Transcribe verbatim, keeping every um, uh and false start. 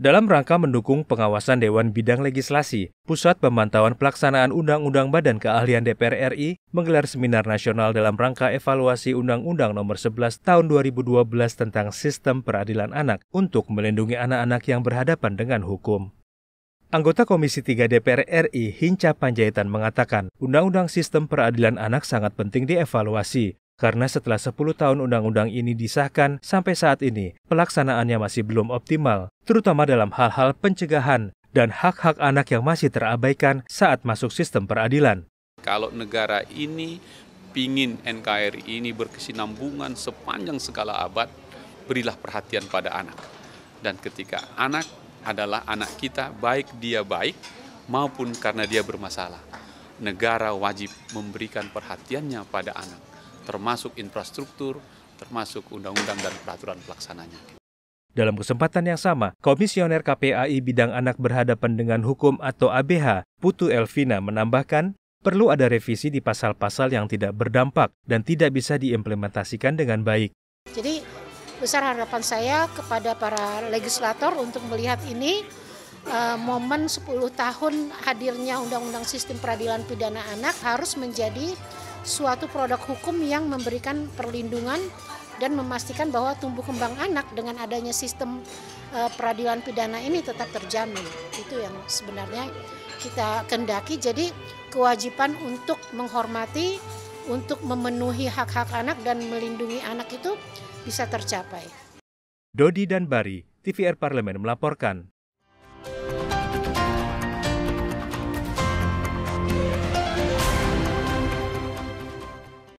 Dalam rangka mendukung pengawasan Dewan Bidang Legislasi, Pusat Pemantauan Pelaksanaan Undang-Undang Badan Keahlian D P R R I menggelar seminar nasional dalam rangka evaluasi Undang-Undang Nomor sebelas Tahun dua ribu dua belas tentang Sistem Peradilan Anak untuk melindungi anak-anak yang berhadapan dengan hukum. Anggota Komisi tiga D P R R I Hinca Panjaitan mengatakan, Undang-Undang Sistem Peradilan Anak sangat penting dievaluasi. Karena setelah sepuluh tahun undang-undang ini disahkan, sampai saat ini pelaksanaannya masih belum optimal, terutama dalam hal-hal pencegahan dan hak-hak anak yang masih terabaikan saat masuk sistem peradilan. Kalau negara ini pingin N K R I ini berkesinambungan sepanjang segala abad, berilah perhatian pada anak. Dan ketika anak adalah anak kita, baik dia baik maupun karena dia bermasalah, negara wajib memberikan perhatiannya pada anak, termasuk infrastruktur, termasuk undang-undang dan peraturan pelaksananya. Dalam kesempatan yang sama, Komisioner K P A I Bidang Anak Berhadapan dengan Hukum atau A B H, Putu Elvina menambahkan, perlu ada revisi di pasal-pasal yang tidak berdampak dan tidak bisa diimplementasikan dengan baik. Jadi besar harapan saya kepada para legislator untuk melihat ini, uh, momen sepuluh tahun hadirnya Undang-Undang Sistem Peradilan Pidana Anak harus menjadi suatu produk hukum yang memberikan perlindungan dan memastikan bahwa tumbuh kembang anak dengan adanya sistem uh, peradilan pidana ini tetap terjamin. Itu yang sebenarnya kita kendaki. Jadi kewajiban untuk menghormati, untuk memenuhi hak-hak anak dan melindungi anak itu bisa tercapai. Dodi dan Bari, T V R Parlemen melaporkan.